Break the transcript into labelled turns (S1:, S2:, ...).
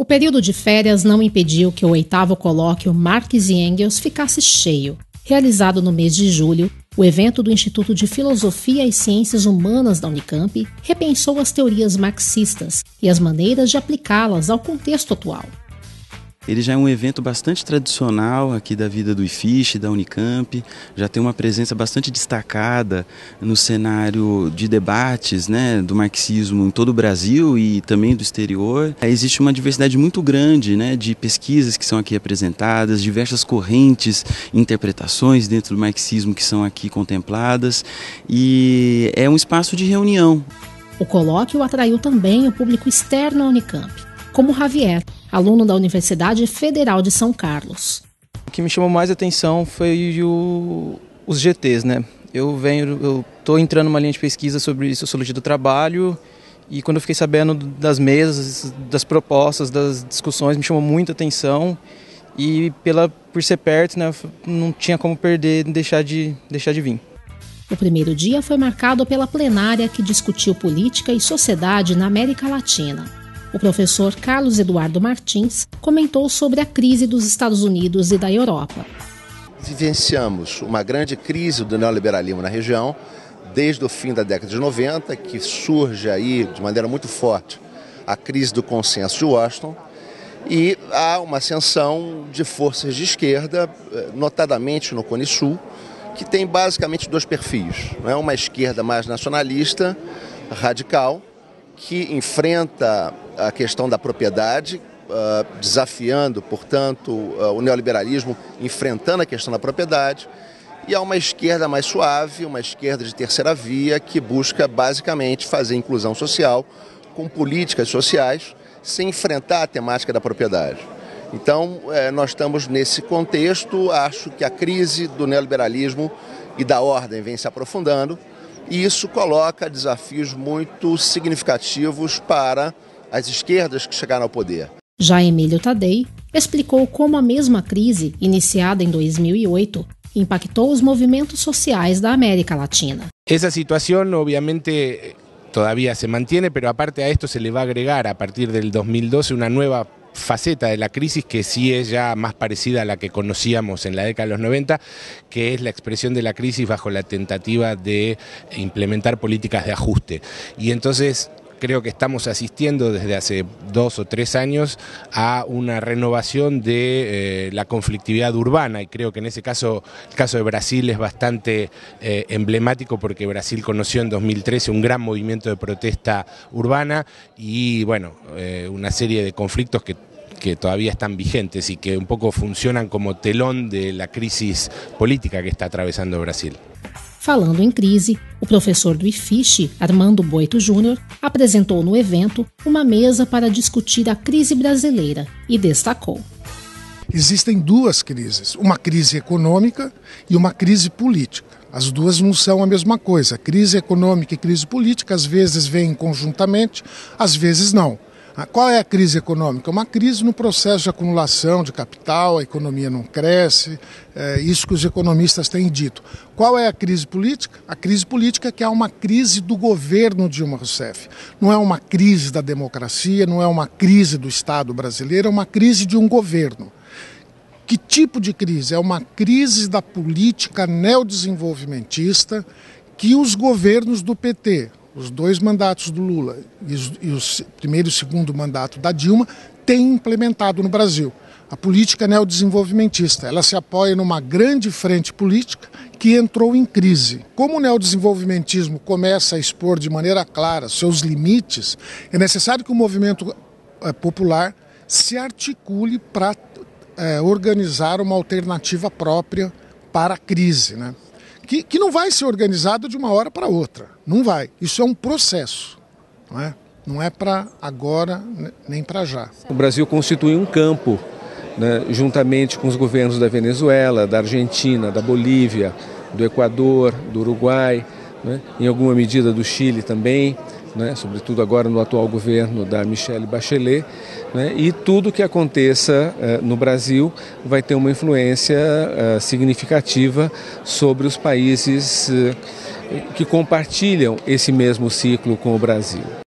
S1: O período de férias não impediu que o 8º colóquio Marx e Engels ficasse cheio. Realizado no mês de julho, o evento do Instituto de Filosofia e Ciências Humanas da Unicamp repensou as teorias marxistas e as maneiras de aplicá-las ao contexto atual.
S2: Ele já é um evento bastante tradicional aqui da vida do IFISH, da Unicamp, já tem uma presença bastante destacada no cenário de debates, do marxismo em todo o Brasil e também do exterior. Existe uma diversidade muito grande, de pesquisas que são aqui apresentadas, diversas correntes, interpretações dentro do marxismo que são aqui contempladas, e é um espaço de reunião.
S1: O colóquio atraiu também o público externo à Unicamp, como Javier, aluno da Universidade Federal de São Carlos.
S3: O que me chamou mais atenção foi os GTs, Eu estou entrando numa linha de pesquisa sobre sociologia do trabalho e quando eu fiquei sabendo das mesas, das propostas, das discussões, me chamou muita atenção e por ser perto, não tinha como perder, deixar de vir.
S1: O primeiro dia foi marcado pela plenária que discutiu política e sociedade na América Latina. O professor Carlos Eduardo Martins comentou sobre a crise dos Estados Unidos e da Europa.
S4: Vivenciamos uma grande crise do neoliberalismo na região, desde o fim da década de 90, que surge aí de maneira muito forte a crise do consenso de Washington, e há uma ascensão de forças de esquerda, notadamente no Cone Sul, que tem basicamente dois perfis. Uma esquerda mais nacionalista, radical, que enfrenta a questão da propriedade, desafiando, portanto, o neoliberalismo, enfrentando a questão da propriedade, e há uma esquerda mais suave, uma esquerda de terceira via, que busca basicamente fazer inclusão social com políticas sociais, sem enfrentar a temática da propriedade. Então, nós estamos nesse contexto, acho que a crise do neoliberalismo e da ordem vem se aprofundando, e isso coloca desafios muito significativos para as esquerdas que chegaram ao poder.
S1: Já Emílio Tadei explicou como a mesma crise, iniciada em 2008, impactou os movimentos sociais da América Latina.
S5: Essa situação, obviamente, todavía se mantiene, pero aparte a esto se le va a agregar a partir del 2012 una nueva faceta de la crisis que sí es ya más parecida a la que conocíamos en la década de los 90, que es la expresión de la crisis bajo la tentativa de implementar políticas de ajuste. Y entonces creo que estamos asistiendo desde hace 2 o 3 años a una renovación de la conflictividad urbana, y creo que en ese caso, el caso de Brasil es bastante emblemático, porque Brasil conoció en 2013 un gran movimiento de protesta urbana y una serie de conflictos que todavía están vigentes y que un poco funcionan como telón de la crisis política que está atravesando Brasil.
S1: Falando em crise, o professor do IFISH, Armando Boito Júnior, apresentou no evento uma mesa para discutir a crise brasileira e destacou:
S6: existem duas crises, uma crise econômica e uma crise política. As duas não são a mesma coisa. Crise econômica e crise política às vezes vêm conjuntamente, às vezes não. Qual é a crise econômica? Uma crise no processo de acumulação de capital, a economia não cresce, isso que os economistas têm dito. Qual é a crise política? A crise política é que há uma crise do governo Dilma Rousseff. Não é uma crise da democracia, não é uma crise do Estado brasileiro, é uma crise de um governo. Que tipo de crise? É uma crise da política neodesenvolvimentista que os governos do PT, os 2 mandatos do Lula e o primeiro e segundo mandato da Dilma, têm implementado no Brasil. A política neodesenvolvimentista, ela se apoia numa grande frente política que entrou em crise. Como o neodesenvolvimentismo começa a expor de maneira clara seus limites, é necessário que o movimento popular se articule para organizar uma alternativa própria para a crise, que não vai ser organizado de uma hora para outra, não vai. Isso é um processo, não é para agora nem para já.
S7: O Brasil constitui um campo, juntamente com os governos da Venezuela, da Argentina, da Bolívia, do Equador, do Uruguai, em alguma medida do Chile também, sobretudo agora no atual governo da Michelle Bachelet, e tudo que aconteça no Brasil vai ter uma influência significativa sobre os países que compartilham esse mesmo ciclo com o Brasil.